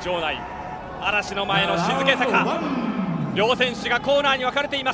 場内、嵐の前の静けさか、両選手がコーナーに分かれています。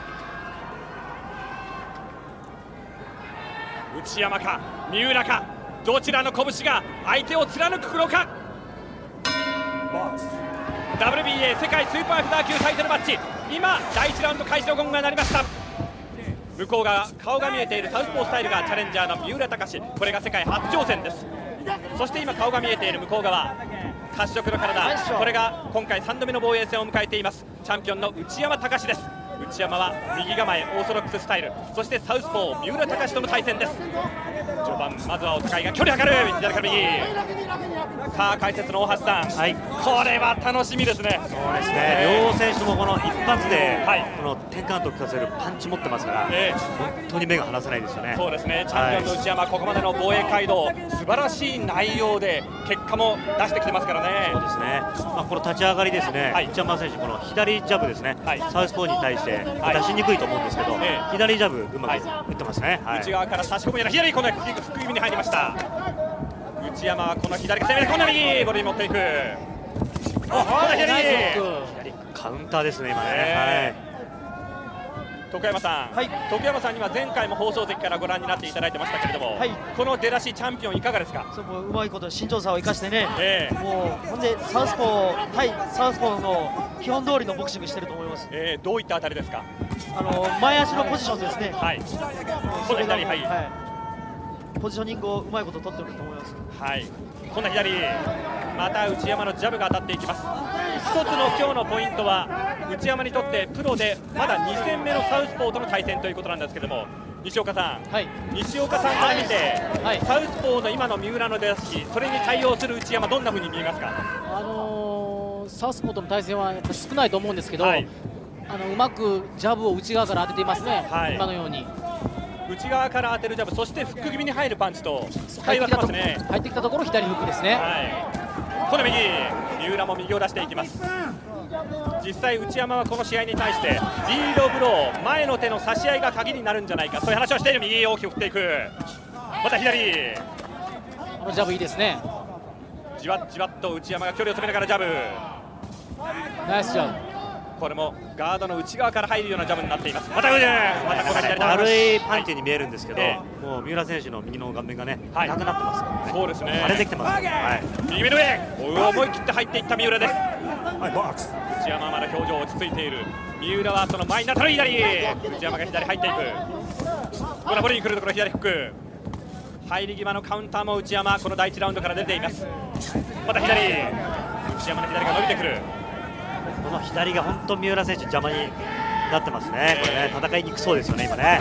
内山か三浦か、どちらの拳が相手を貫くのか。WBA 世界スーパーフェザー級タイトルマッチ、今第1ラウンド開始のゴングが鳴りました。向こう側、顔が見えているサウスポースタイルがチャレンジャーの三浦隆、これが世界初挑戦です。そして今顔が見えている向こう側、褐色の体、これが今回3度目の防衛戦を迎えていますチャンピオンの内山隆です。内山は右構えオーソドックススタイル、そしてサウスポー三浦隆との対戦です。序盤まずはお互いが距離を測る、左から右。さあ解説の大橋さん、はい、これは楽しみですね。 そうですね、両選手ともこの一発で、この10カウントを効かせるパンチ持ってますから、本当に目が離せないですよね。 そうですね、チャンピオンの内山、ここまでの防衛街道素晴らしい内容で結果も出してきてますからね。 そうですね、この立ち上がりですね、内山選手、この左ジャブですね、サウスポーに対して出しにくいと思うんですけど、左ジャブうまく打ってますね。 内側から差し込むような左、この福指に入りました。内山はこの左が攻めて、この右ボディ持っていく。この左カウンターですね今ね。 徳山さん、徳山さんには前回も放送席からご覧になっていただいてましたけれども、この出だしチャンピオンいかがですか。 うまいこと身長差を生かしてね、もうほんでサウスポー対サウスポーの基本通りのボクシングしてると思います。 どういったあたりですか。 前足のポジションですね。 この左、 ポジショニングをうまいこと取ってると思います。 この左、また内山のジャブが当たっていきます。一つの今日のポイントは内山にとってプロでまだ2戦目のサウスポーとの対戦ということなんですけども、西岡さん、西岡さんから見て、サウスポーの今の三浦の出だし、それに対応する内山、どんなふうに見えますか。 サウスポーとの対戦はやっぱ少ないと思うんですけど、うまくジャブを内側から当てていますね、今のように。 内側から当てるジャブ、そしてフック気味に入るパンチと使い分けますね。 入ってきたところ左フックですね。 この右、三浦も右を出していきます。実際内山はこの試合に対してリードブロー、前の手の差し合いが鍵になるんじゃないか、そういう話をしている。右大きく振っていく、また左、 ジャブいいですね。 じわっじわっと内山が距離を詰めながらジャブ、 ナイスジャブ。 これもガードの内側から入るようなジャブになっています。また軽いパンチに見えるんですけど、もう三浦選手の右の顔面がね、なくなってますからね。 そうですね、 腫れてきてます。 右目の上、思い切って入っていった三浦です。内山はまだ表情落ち着いている。三浦はその前になったら左、内山が左入っていく。このボディに来るところ左フック、入り際のカウンターも内山、この第1ラウンドから出ています。また左、内山の左が伸びてくる。 この左が本当三浦選手邪魔になってますね。これね、戦いにくそうですよね今ね。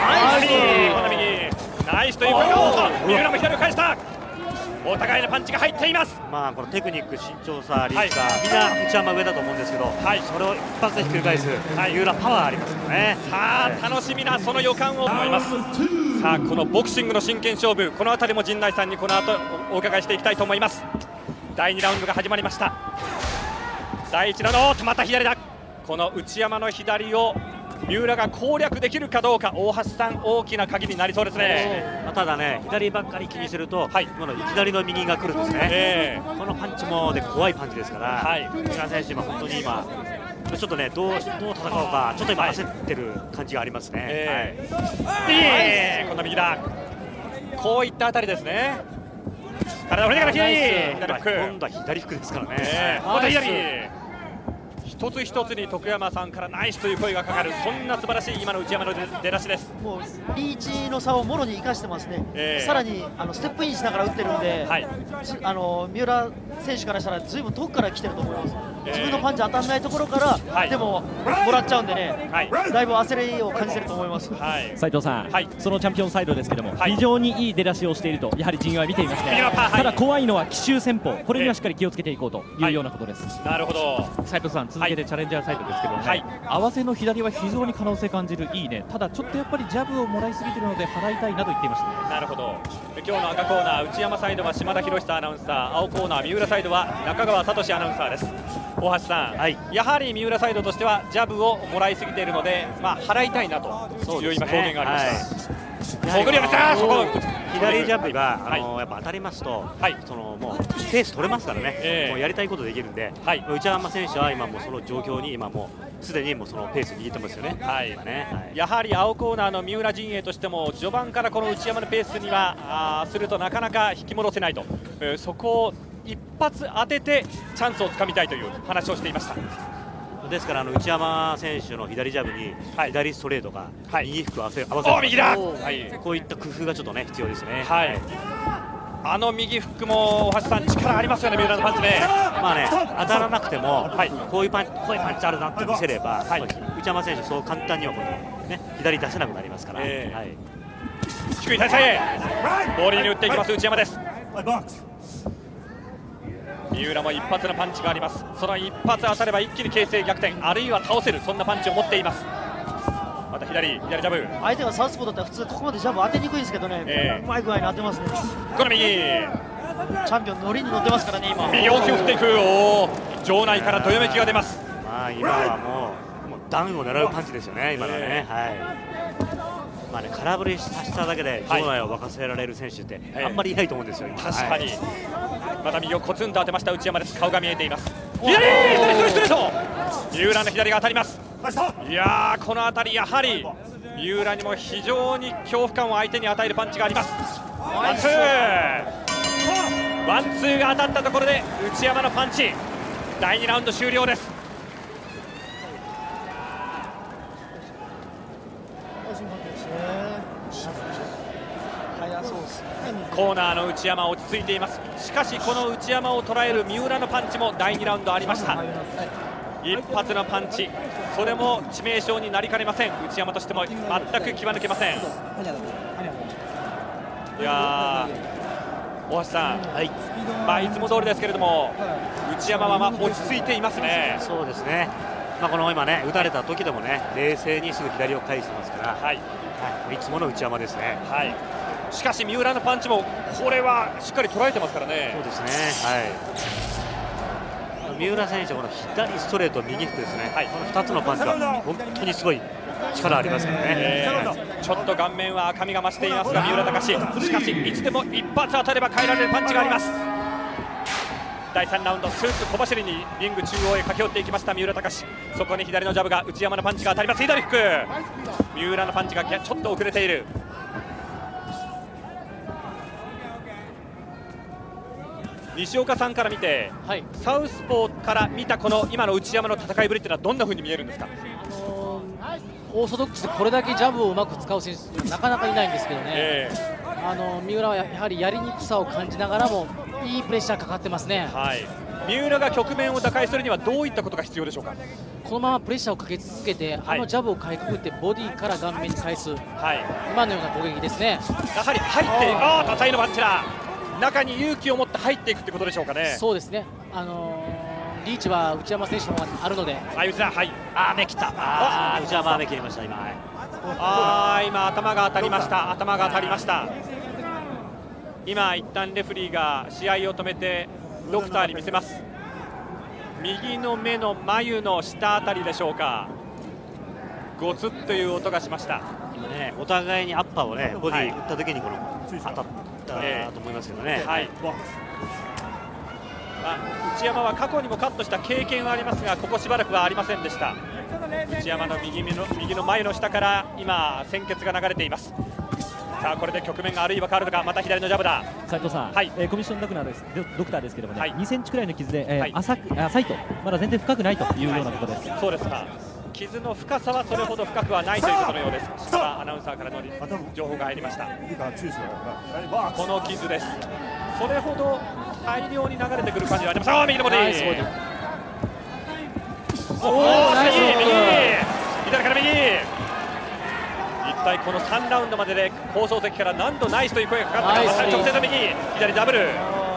ナイスという声が、三浦も左を返した。お互いのパンチが入っています。 このテクニック、身長差、リーチがみんな内山上だと思うんですけど、それを一発でひっくり返す三浦パワーありますよね。 さあ楽しみなその予感を思います。さあこのボクシングの真剣勝負、この辺りも陣内さんにこの後お伺いしていきたいと思います。第2ラウンドが始まりました。第1ラウンド、また左だ。この内山の左を三浦が攻略できるかどうか、大橋さん、大きな鍵になりそうですね。 ただね、左ばっかり気にすると、今の左の右が来るんですね。このパンチも怖いパンチですから、三浦選手、本当に今、ちょっとね、どう戦おうか、ちょっと今、焦ってる感じがありますね。 この右だ、こういったあたりですね。体を振りながら左、 今度は左フックですからね。 また左、一つ一つに徳山さんからナイスという声がかかる、そんな素晴らしい今の内山の出だしです。 もうリーチの差をもろに生かしてますね。さらにステップインしながら打ってるんで、三浦選手からしたらずいぶん遠くから来てると思います。自分のパンチ当たらないところから、でももらっちゃうんでね、だいぶ焦りを感じてると思います。 斉藤さん、そのチャンピオンサイドですけども、非常にいい出だしをしているとやはり陣営は見ていますね。ただ怖いのは奇襲戦法、これにはしっかり気をつけていこうというようなことです。 なるほど。 斉藤さん、続けてチャレンジャーサイドですけどもね、合わせの左は非常に可能性感じる、いいね。ただちょっとやっぱりジャブをもらいすぎているので払いたいなと言っていましたね。 なるほど。今日の赤コーナー、内山サイドは島田博久アナウンサー、青コーナー三浦サイドは中川聡アナウンサーです。大橋さん、やはり三浦サイドとしてはジャブをもらいすぎているので、払いたいなという今表現がありました。 左ジャブがやっぱ当たりますと、そのもうペース取れますからね、もうやりたいことできるんで、内山選手は今もうその状況に今もうすでにもうそのペース握ってますよね。 やはり青コーナーの三浦陣営としても序盤からこの内山のペースにはするとなかなか引き戻せないと、そこを一発当ててチャンスをつかみたいという話をしていました。 ですから内山選手の左ジャブに左ストレートが右フック合わせる、 右だ、 こういった工夫がちょっとね必要ですね。 あの右フックも大橋さん力ありますよね、三浦のパンチね。 まあね、当たらなくても、こういうパンチあるなって見せれば、内山選手そう簡単にはこのね左出せなくなりますから。 低い体勢、ボールに打っていきます内山です。三浦も一発のパンチがあります。その一発当たれば一気に形勢逆転、あるいは倒せる、そんなパンチを持っています。また左ジャブ、 相手がサウスポーだったら普通ここまでジャブ当てにくいですけどね、うまい具合に当てますね。 この右、チャンピオンノリに乗ってますからね今。 右大きく振っていく、場内からどよめきが出ます。 今はもうダウンを狙うパンチですよね今のはね。まあね、空振りしただけで場内を沸かせられる選手ってあんまりいないと思うんですよ。 確かに、また右をコツンと当てました内山です。顔が見えています。左ストレート、三浦の左が当たります。いやー、この辺りやはり三浦にも非常に恐怖感を相手に与えるパンチがあります。ワンツーが当たったところで内山のパンチ、第2ラウンド終了です。コーナーの内山落ち着いています。しかしこの内山を捉える三浦のパンチも第2ラウンドありました。一発のパンチ、それも致命傷になりかねません。内山としても全く気は抜けません。いやー、大橋さん、いつも通りですけれども内山は落ち着いていますね。 そうですね、この今ね打たれた時でもね冷静にすぐ左を返してますから、いつもの内山ですね。 しかし三浦のパンチもこれはしっかり捉えてますからね。 そうですね、三浦選手この左ストレート右フックですね、この2つのパンチは本当にすごい力ありますからね。 ちょっと顔面は赤みが増していますが三浦隆、しかしいつでも一発当たれば変えられるパンチがあります。第3ラウンド、スーツ小走りにリング中央へ駆け寄っていきました三浦隆。そこに左のジャブが内山のパンチが当たります。左フック、三浦のパンチがちょっと遅れている。西岡さんから見て、サウスポーから見たこの今の内山の戦いぶりっていうのはどんな風に見えるんですか。 オーソドックスでこれだけジャブをうまく使う選手なかなかいないんですけどね、三浦はやはりやりにくさを感じながらもいいプレッシャーかかってますね。 三浦が局面を打開するにはどういったことが必要でしょうか。 このままプレッシャーをかけ続けて、あのジャブをかいくぐってボディから顔面に返す、今のような攻撃ですね。 やはり入って多彩のパンチだ、中に勇気を持って入っていくってことでしょうかね。 そうですね、リーチは内山選手の方があるので。 目切った、内山は目切りました今。 今頭が当たりました、頭が当たりました。今一旦レフェリーが試合を止めてドクターに見せます。右の目の眉の下あたりでしょうか。ゴツッという音がしました。 今ね、お互いにアッパーをねボディ打った時にこの当たったと思いますけどね。 内山は過去にもカットした経験はありますが、ここしばらくはありませんでした。内山の右の眉の下から今鮮血が流れています。さあこれで局面があるいは変わるのか。また左のジャブだ。 斉藤さん、コミッションドクターですけどもね、2センチくらいの傷で、浅いとまだ全然深くないというようなことです。 そうですか。傷の深さはそれほど深くはないということのようです。柴田アナウンサーからの情報が入りました。この傷です。それほど大量に流れてくる感じはありません。右のボディ、左から右。一体この3ラウンドまでで放送席から何度ナイスという声がかかっています。直線の右、左ダブル。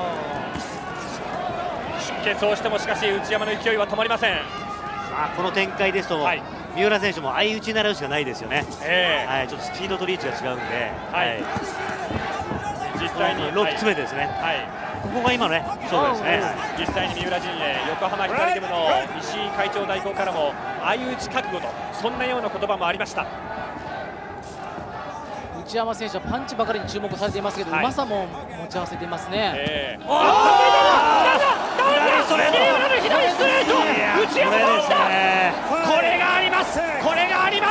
出血をしてもしかし内山の勢いは止まりません。 この展開ですと、三浦選手も相打ちに狙うしかないですよね。ちょっとスピードとリーチが違うんで、実際に6つ目ですね。ここが今ね、そうですね。 実際に三浦陣営、横浜光デムの石井会長代行からも相打ち覚悟と、そんなような言葉もありました。 内山選手はパンチばかりに注目されていますけど、うまさも持ち合わせていますね。 左ストレート、左ストレート、内山倒した。これがあります、これがあります。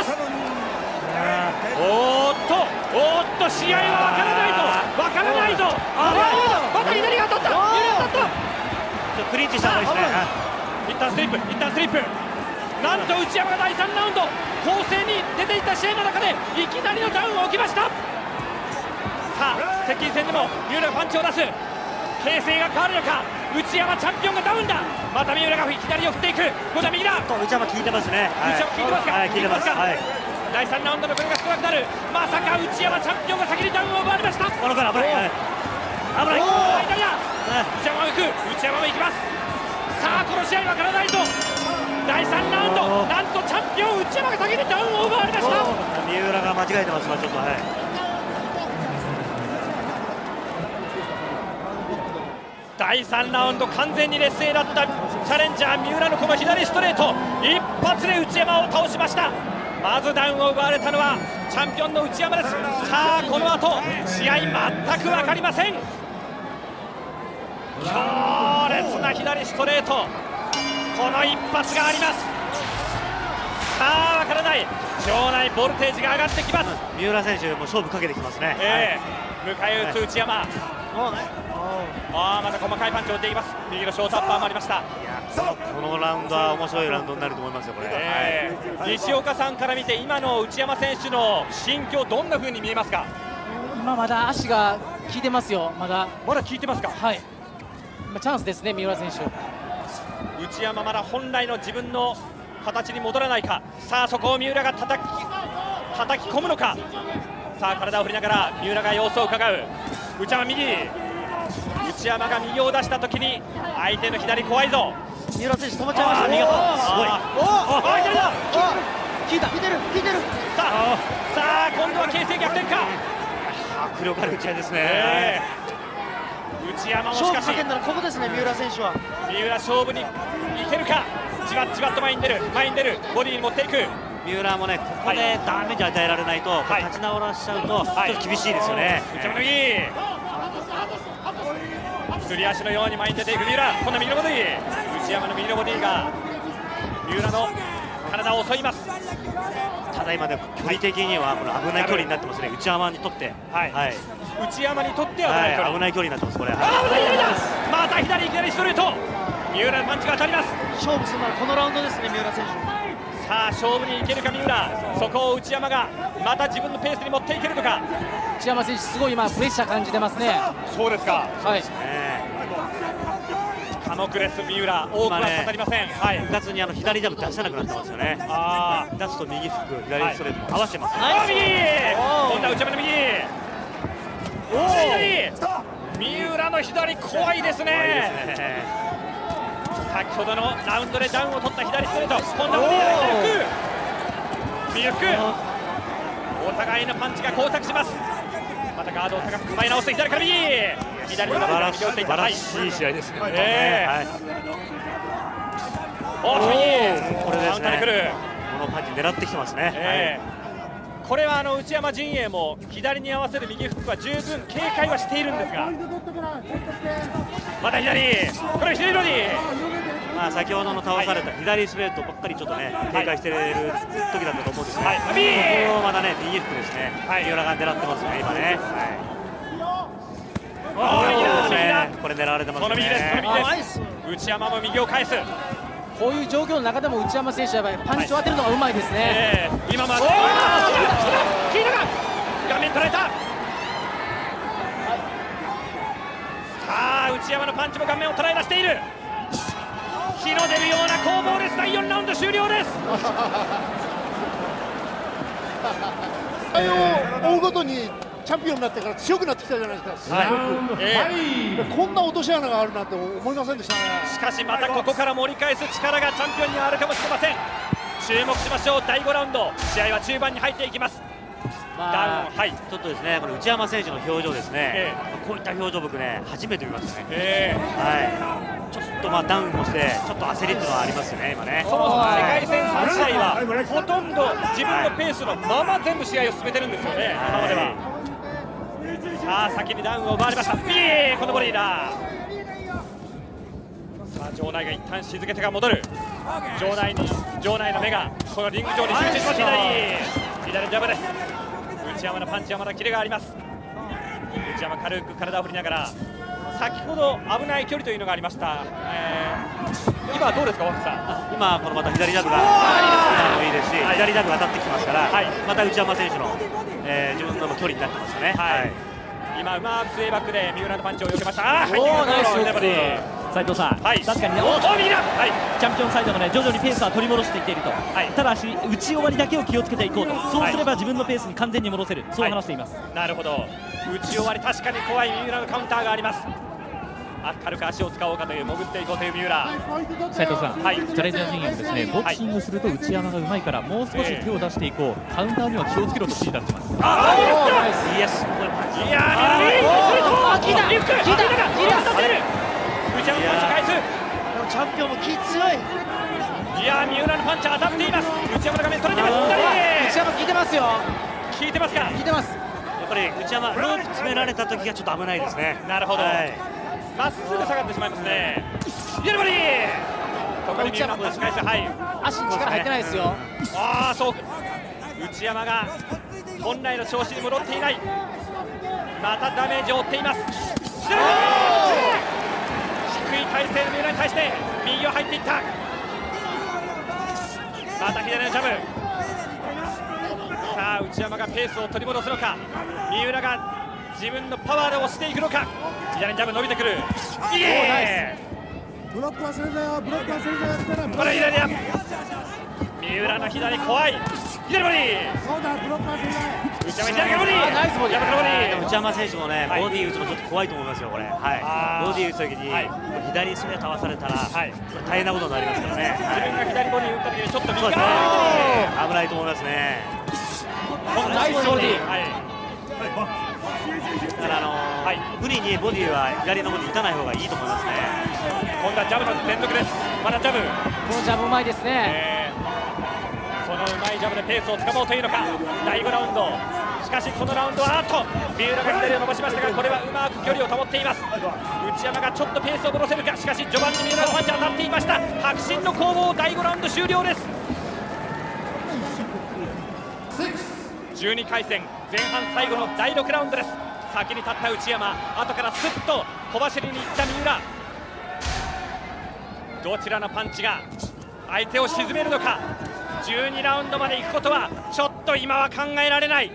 おーっと試合は分からないぞ、分からないぞ。また左が当たった、 クリンチした方がいいですね。 一旦スリップ、一旦スリップ。なんと内山が第3ラウンド攻勢に出ていった試合の中でいきなりのダウンを起きました。さあ接近戦でも三浦がパンチを出す。形勢が変わるのか。内山チャンピオンがダウンだ。また三浦が左を振っていく。今度は右だ。 内山効いてますね。 内山効いてますか。 効いてます。 第3ラウンドのこれが少なくなる。まさか内山チャンピオンが先にダウンを奪われました。 このから危ない。危ない。 内山も行く。内山も行きます。さあこの試合わからないぞ。第3ラウンド、なんとチャンピオン内山が先にダウンを奪われました。 三浦が間違えてます。ちょっと第3ラウンド完全に劣勢だったチャレンジャー三浦のこの左ストレート一発で内山を倒しました。まずダウンを奪われたのはチャンピオンの内山です。さあこの後試合全く分かりません。強烈な左ストレート、この一発があります。さあ分からない、場内ボルテージが上がってきます。 三浦選手も勝負かけてきますね。 迎え撃つ内山、また細かいパンチを打っていきます。右のショートアッパーもありました。 このラウンドは面白いラウンドになると思いますよ、これ。 西岡さんから見て今の内山選手の心境どんな風に見えますか。 今まだ足が効いてますよ。まだ効いてますか。 はい、チャンスですね、三浦選手。 内山まだ本来の自分の形に戻らないか。さあそこを三浦が叩き込むのか。さあ体を振りながら三浦が様子を伺う。内山右、内山が右を出した時に相手の左怖いぞ。 三浦選手止まっちゃいました。見事、 すごい。左だ。 効いてる。 さあ今度は形勢逆転か。 迫力ある打ち合いですね。 内山もしかし勝負かけるならここですね。三浦選手は三浦勝負にいけるか。じわっと前に出る、ボディに持っていく。 三浦もね、ここでダメージ与えられないと、立ち直らしちゃうとちょっと厳しいですよね。 内山の右、すり足のように前に出ていく三浦。今度は右のボディ、内山の右のボディが三浦の体を襲います。 ただ今で距離的には危ない距離になってますね。内山にとって、 内山にとっては危ない距離になってます。これまた左いきなりストレート。三浦のパンチが当たります。 勝負するのはこのラウンドですね、三浦選手。 さあ勝負にいけるか三浦。そこを内山がまた自分のペースに持っていけるのか。 内山選手すごい今プレッシャー感じてますね。 そうですか。 はい、 寡黙です三浦。多くはかかりません。 うかつに左ジャブ出せなくなってますよね。出すと右フック、左ストレートも合わせてます。 右、今度は内山の右、三浦の左怖いですね。先ほどのラウンドでダウンを取った左ストレート、今度は右フック、お互いのパンチが交錯します。またガードを高く構え直して左から右、左のラウンドに右を打っていった。 素晴らしい試合ですね。 これですね。このパンチ狙ってきてますね。これは内山陣営も左に合わせる右フックは十分警戒はしているんですが、また左、これ左ボディ。 先ほどの倒された左ストレートばっかりちょっとね警戒している時だったと思うんですね。ここまたね右フックですね。三浦が狙ってますね今ね。これ狙われてますね。 この右です。内山も右を返す。 こういう状況の中でも内山選手はやっぱりパンチを当てるのがうまいですね。 今まで黄色が画面捉えた。さあ内山のパンチも顔面を捉え出している。火の出るような攻防です。第4ラウンド終了です。 追うごとにチャンピオンになってから強くなってきたじゃないですか。こんな落とし穴があるなんて思いませんでしたね。 しかしまたここから盛り返す力がチャンピオンにはあるかもしれません。注目しましょう。第5ラウンド、試合は中盤に入っていきます。 ちょっとですね、この内山選手の表情ですね、こういった表情、僕ね、初めて見ましたね。ちょっとダウンもして、ちょっと焦りっていうのはありますよね、今ね。 そもそも世界戦3試合は、ほとんど自分のペースのまま全部試合を進めてるんですよね、今までは。さあ、先にダウンを奪われました。このボレーだ。さあ、場内が一旦静けてが戻る。場内の目がこのリング上に集中しました。左ジャブです。内山のパンチはまだキレがあります。内山軽く体を振りながら、先ほど危ない距離というのがありました。今はどうですか、脇さん。 今このまた左ジャブがいいですし、左ジャブが当たってきますから、また内山選手の自分との距離になってますよね。 今うまくスウェーバックで三浦のパンチを避けました。 ナイス。斉藤さん、確かにね、チャンピオンサイドがね、徐々にペースは取り戻してきていると、ただし、打ち終わりだけを気をつけていこうと、そうすれば自分のペースに完全に戻せる、そう話しています。 なるほど、打ち終わり、確かに怖い三浦のカウンターがあります。軽く足を使おうかという、潜っていこうという三浦。 斉藤さん、チャレンジャー陣営もですね、ボクシングすると内山がうまいから、もう少し手を出していこう、カウンターには気をつけろと指示出してます。 いや、すごいパンチ。 いや内山のパンチ返す。 チャンピオンも気強い。 いや、三浦のパンチ当たっています。内山の画面取れてます。 内山効いてますよ。 効いてますか。 効いてます。 やっぱり内山、ロープ詰められた時がちょっと危ないですね。 なるほど。まっすぐ下がってしまいますね。左ボディ。ここに三浦のパンチ返す。 足に力入ってないですよ。 そう。内山が本来の調子に戻っていない。またダメージを負っています。低い体勢の三浦に対して右を入っていった。また左のジャブ。さあ、内山がペースを取り戻すのか、三浦が自分のパワーで押していくのか。左にジャブ伸びてくる。 ブロック忘れたよ、ブロック忘れたよって言ったら、 これ左だ。三浦の左怖い。左ボディ。 そうだ、ブロック忘れない。 内山左ボディ。 ナイスボディ。 内山選手もね、ボディ打つのちょっと怖いと思いますよ、これ。ボディ打つときに左にストレート合わされたら大変なことになりますからね。 自分が左ボディ打ったときにちょっと右危ないと思いますね。 ナイスボディ。 だから無理にボディは左の方に打たない方がいいと思いますね。 今度はジャブの連続です。まだジャブ。 このジャブうまいですね。 そのうまいジャブでペースをつかもうというのか。第5ラウンド。しかしこのラウンドは三浦が左を伸ばしましたが、これはうまく距離を保っています。内山がちょっとペースを戻せるか。しかし序盤に三浦のパンチ当たっていました。迫真の攻防、第5ラウンド終了です。12回戦前半最後の第6ラウンドです。先に立った内山、後からスッと小走りにいった三浦。どちらのパンチが相手を沈めるのか。12ラウンドまで行くことはちょっと今は考えられない。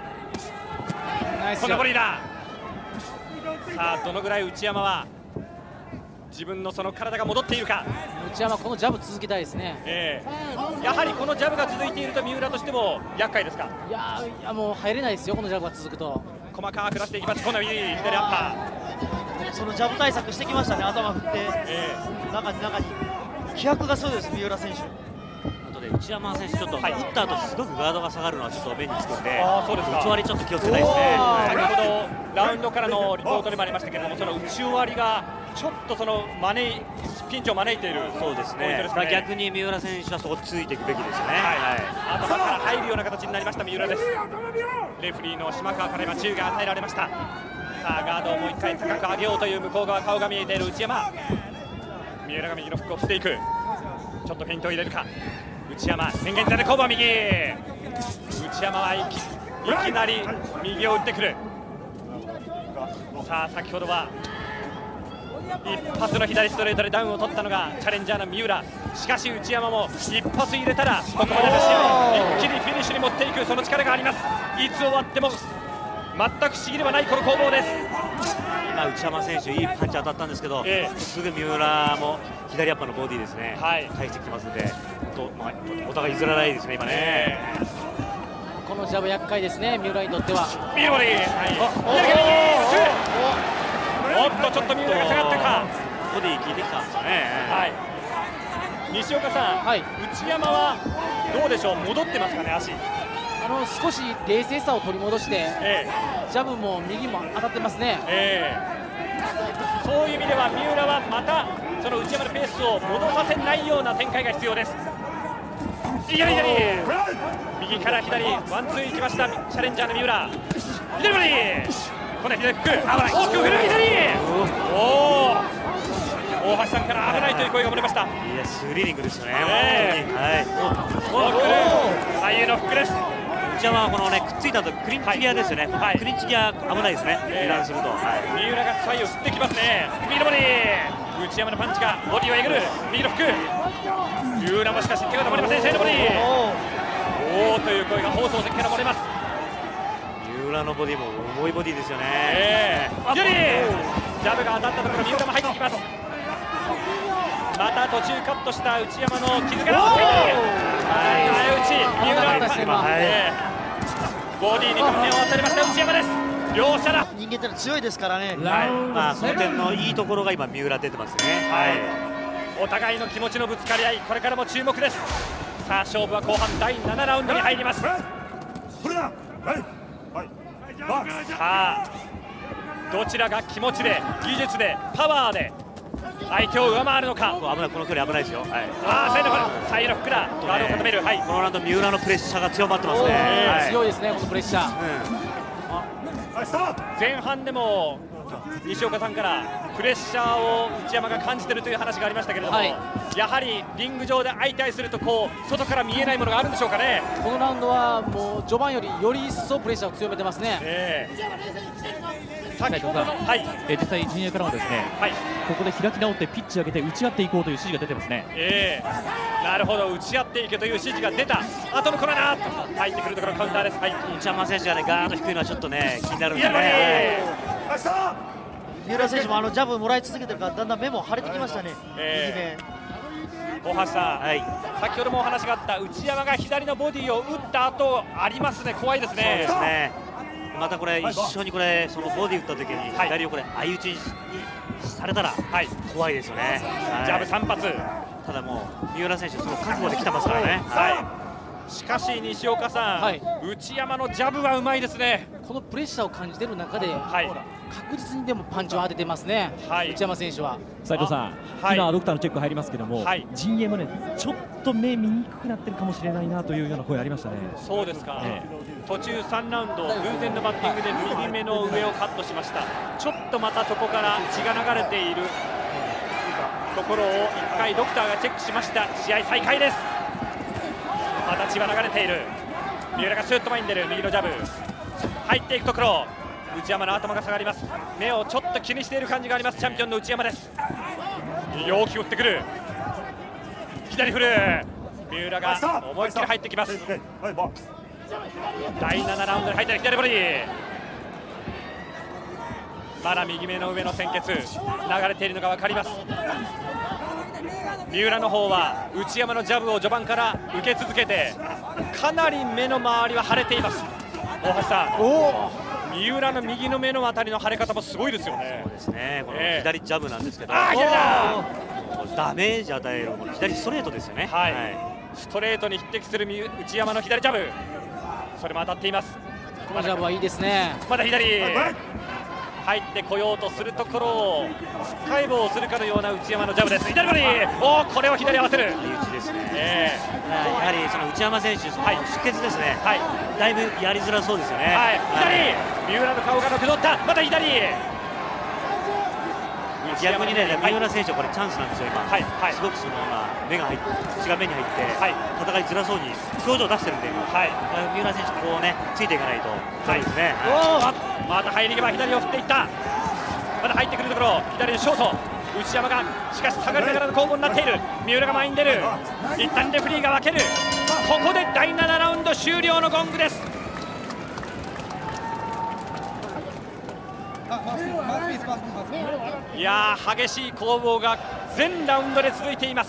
このボディだ。さあ、どのぐらい内山は自分のその体が戻っているか。 内山、このジャブ続けたいですね。 やはりこのジャブが続いていると三浦としても厄介ですか。 いやもう入れないですよ、このジャブが続くと。 細かく出していきます。この左アッパー。そのジャブ対策してきましたね。頭振って、中に気迫がそうです、三浦選手。 内山選手、ちょっと打った後すごくガードが下がるのはちょっと目につくので、 打ち終わりちょっと気をつけたいですね。 先ほどラウンドからのリポートにもありましたけれども、その打ち終わりがちょっとピンチを招いている。 そうですね。逆に三浦選手はそこついていくべきですよね。 頭から入るような形になりました三浦です。レフリーの島川から今注意が与えられました。さあ、ガードをもう一回高く上げようという向こう側、顔が見えている内山。三浦が右のフックを振っていく。ちょっとフェイントを入れるか。内山、変幻自在で攻防右。内山はいきなり右を打ってくる。さあ、先ほどは一発の左ストレートでダウンを取ったのがチャレンジャーの三浦。しかし内山も一発入れたらここまでの試合一気にフィニッシュに持っていく、その力があります。いつ終わっても全く不思議ではないこの攻防です。 今内山選手いいパンチ当たったんですけど、すぐ三浦も左アッパーのボディですね、返してきてますので、お互い譲らないですね今ね。 このジャブ厄介ですね、三浦にとっては。 右ボディ、おっとちょっと三浦が下がったか。 ボディ効いてきたんですよね。 西岡さん、内山はどうでしょう、戻ってますかね、足。 少し冷静さを取り戻して、ジャブも右も当たってますね。 そういう意味では三浦はまたその内山のペースを戻させないような展開が必要です。左右から左ワンツーいきました。チャレンジャーの三浦、左ボディ、この左フック、大きく振る左、大橋さんから危ないという声が漏れました。 いや、スリリングですよね。 左右のフックです。 内山はこのね、くっついたとクリンチギアですよね。クリンチギア危ないですね。油断すると。 三浦が左右を振ってきますね。右のボディ、内山のパンチがボディをえぐる。右のフック、三浦もしかし手が止まりません。左のボディ、おーという声が放送席から漏れます。 三浦のボディも重いボディですよね。 左ジャブが当たったところ三浦も入ってきます。また途中カットした内山の傷が前打ち、三浦ボディに顔面を当たりました内山です。両者だ。 人間ってのは強いですからね。 その点のいいところが今三浦出てますね。 お互いの気持ちのぶつかり合い、これからも注目です。さあ勝負は後半第7ラウンドに入ります。さあどちらが気持ちで技術でパワーで相手を上回るのか。 危ない、この距離危ないですよ。 左右のフックだ。ガードを固める。 このラウンド三浦のプレッシャーが強まってますね。 強いですね、このプレッシャー。 前半でも西岡さんからプレッシャーを内山が感じているという話がありましたけれども、やはりリング上で相対するとこう外から見えないものがあるんでしょうかね。 このラウンドはもう序盤よりより一層プレッシャーを強めてますね。 先ほど実際陣営からもですね、ここで開き直ってピッチ上げて打ち合っていこうという指示が出てますね。 なるほど、打ち合っていけという指示が出た後のこれなと入ってくるところカウンターです。 内山選手がねガード低いのはちょっとね気になるんですね。 三浦選手もジャブもらい続けてるからだんだん目も腫れてきましたね。 大橋さん、先ほどもお話があった内山が左のボディを打った後ありますね。怖いですね。 そうですね。またこれ一緒にこれそのボディ打った時に左をこれ相打ちにされたら怖いですよね。 ジャブ3発。 ただもう三浦選手その覚悟で来てますからね。 しかし西岡さん、内山のジャブはうまいですね。 このプレッシャーを感じている中で、確実にでもパンチを当ててますね、内山選手は。 斉藤さん、今ドクターのチェック入りますけども、陣営もねちょっと目見にくくなってるかもしれないなというような声ありましたね。 そうですか。途中3ラウンド偶然のバッティングで右目の上をカットしました。ちょっとまたそこから血が流れているところを1回ドクターがチェックしました。試合再開です。また血が流れている。三浦がシュート前に出る。右のジャブ入っていくところ、内山の頭が下がります。目をちょっと気にしている感じがあります。チャンピオンの内山です。大きく打ってくる。左振る。三浦が思いっきり入ってきます。第7ラウンドに入ったら左ボディ。まだ右目の上の鮮血流れているのが分かります。三浦の方は内山のジャブを序盤から受け続けてかなり目の周りは腫れています。大橋さん、三浦の右の目のあたりの腫れ方もすごいですよね。 そうですね。この左ジャブなんですけど、ダメージ与える左ストレートですよね。ストレートに匹敵する内山の左ジャブ、それも当たっています。 このジャブはいいですね。 まだ左入ってこようとするところをスカイボーをするかのような内山のジャブです。左ボディ、これを左合わせる。 相打ちですね。やはりその内山選手、出血ですね。だいぶやりづらそうですよね。 左、三浦の顔がのけ取った。また左。 逆にね、三浦選手はこれチャンスなんですよ今。すごくその目が入って血が目に入って戦いづらそうに表情を出してるんで、三浦選手こうねついていかないとダメですね。 また入り際左を振っていった。まだ入ってくるところ左のショート。内山がしかし下がりながらの攻防になっている。三浦が前に出る。一旦レフェリーが分ける。ここで第7ラウンド終了のゴングです。いやー、激しい攻防が全ラウンドで続いています。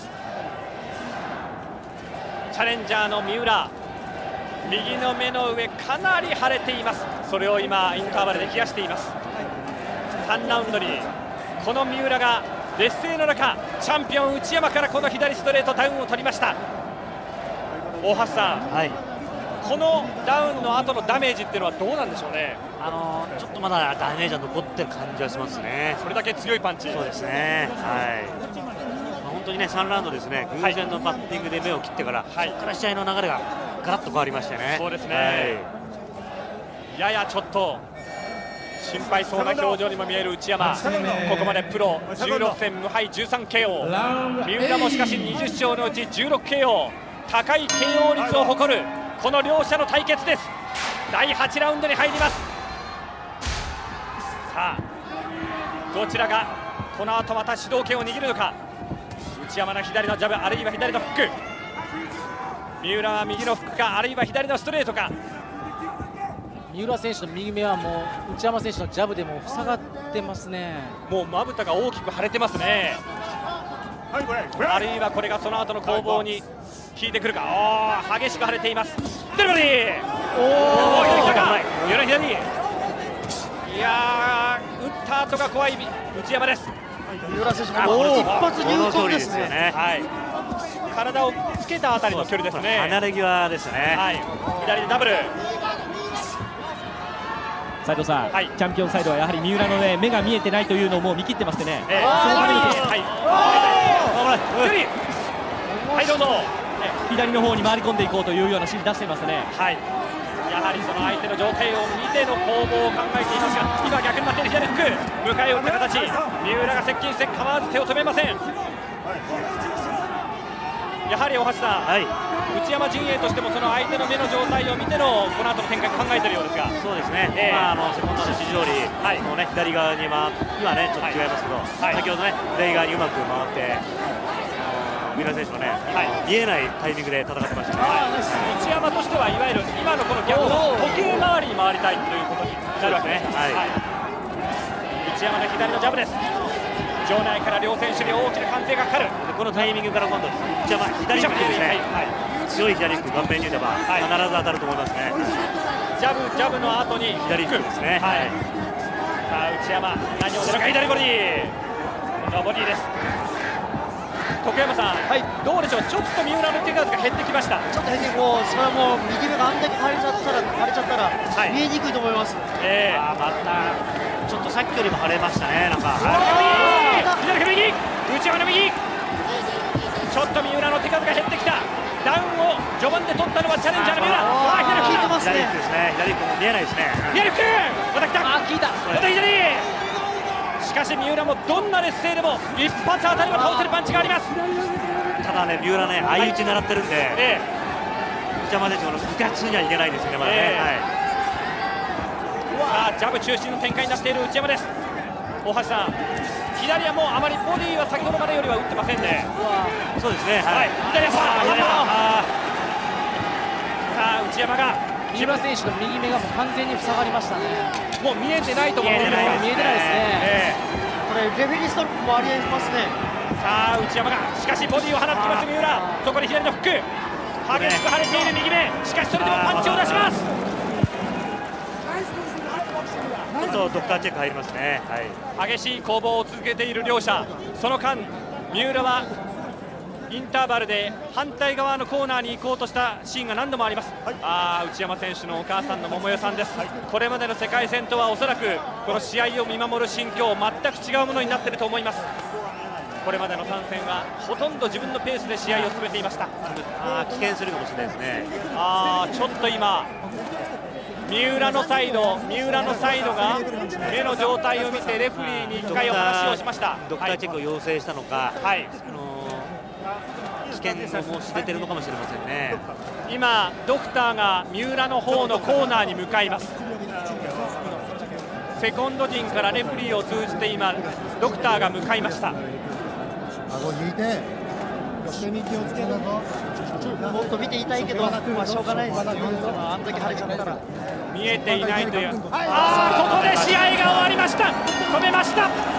チャレンジャーの三浦、右の目の上かなり腫れています。それを今インターバルで冷やしています。3ラウンドにこの三浦が劣勢の中チャンピオン内山からこの左ストレートダウンを取りました。大橋さん、 このダウンの後のダメージっていうのはどうなんでしょうね。 ちょっとまだダメージは残ってる感じはしますね。 それだけ強いパンチ。 そうですね。はい。本当にね、3ラウンドですね、偶然のバッティングで目を切ってから、そこから試合の流れがガラッと変わりましたね。 そうですね。ややちょっと心配そうな表情にも見える内山。ここまでプロ16戦無敗13 KO。三浦もしかし20勝のうち16 KO。高い KO 率を誇るこの両者の対決です。第8ラウンドに入ります。さあどちらがこの後また主導権を握るのか。内山の左のジャブ、あるいは左のフック。三浦は右のフックか、あるいは左のストレートか。 三浦選手の右目はもう内山選手のジャブでも塞がってますね。 もうまぶたが大きく腫れてますね。あるいはこれがその後の攻防に効いてくるか。激しく腫れています。デリバリー。左来たか。左。いやー、打った後が怖い内山です。 三浦選手も一発入魂ですね。 はい。体をつけたあたりの距離ですね。 離れ際ですね。 はい。左でダブル。 斉藤さん、チャンピオンサイドはやはり三浦の、ね、目が見えてないというのをもう見切ってますね。 はいどうぞ。 左の方に回り込んでいこうというような指示出していますね。 はい。やはりその相手の状態を見ての攻防を考えていますが、今逆になっている左フック、迎え撃った形。三浦が接近して構わず手を止めません。やはり大橋さん、内山陣営としてもその相手の目の状態を見てのこの後の展開考えているようですが。 そうですね。セコンドの指示通り、もうね左側に今ねちょっと違いますけど、先ほどね左側にうまく回って。三浦選手もね、見えないタイミングで戦ってましたね。 内山としてはいわゆる今のこの逆の時計回りに回りたいということになるわけです。内山の左のジャブです。場内から両選手に大きな歓声がかかる。 このタイミングから今度内山左フックですね。強い左フック顔面に打てば必ず当たると思いますね。 ジャブの後に左フックですね。 さあ内山何を出るか。左ボディ。今度はボディです。徳山さん、どうでしょう、ちょっと三浦の手数が減ってきました。 ちょっと減ってそれはもう右目があんだけ腫れちゃったら見えにくいと思います。 またちょっとさっきよりも腫れましたね。なんか左から右、内山の右。ちょっと三浦の手数が減ってきた。ダウンを序盤で取ったのはチャレンジャーの三浦。 左効いてますね。 左フックも見えないですね。 左フックまた来た。 効いた。 また左。しかし三浦もどんな劣勢でも一発当たりは倒せるパンチがあります。 ただね、三浦ね、相打ち狙ってるんで、内山選手も2つにはいけないですよね、まだね。 さあ、ジャブ中心の展開になっている内山です。大橋さん、左はもうあまりボディは先ほどまでよりは打ってませんね。 そうですね。 左足。さあ、内山が三浦選手の右目がもう完全に塞がりましたね。 もう見えてないと思うんですが、 見えてないですね。 これレフェリーストップもありえますね。 さあ内山がしかしボディを放ってきます三浦。そこに左のフック、激しく腫れている右目。しかしそれでもパンチを出します。 ちょっとドクターチェック入りますね。 激しい攻防を続けている両者。その間三浦はインターバルで反対側のコーナーに行こうとしたシーンが何度もあります。内山選手のお母さんの桃代さんです。これまでの世界戦とはおそらくこの試合を見守る心境全く違うものになっていると思います。これまでの3戦はほとんど自分のペースで試合を進めていました。 危険するかもしれないですね。 ちょっと今三浦のサイドが目の状態を見てレフェリーに1回お話をしました。 ドクターチェックを要請したのか、危険を申し出てるのかもしれませんね。 今ドクターが三浦の方のコーナーに向かいます。セコンド陣からレフェリーを通じて今ドクターが向かいました。 顎引いて余計に気をつけなぞ。 もっと見ていたいけど、しょうがないですよ。あんだけ腫れちゃったら見えていないという。ここで試合が終わりました。止めました。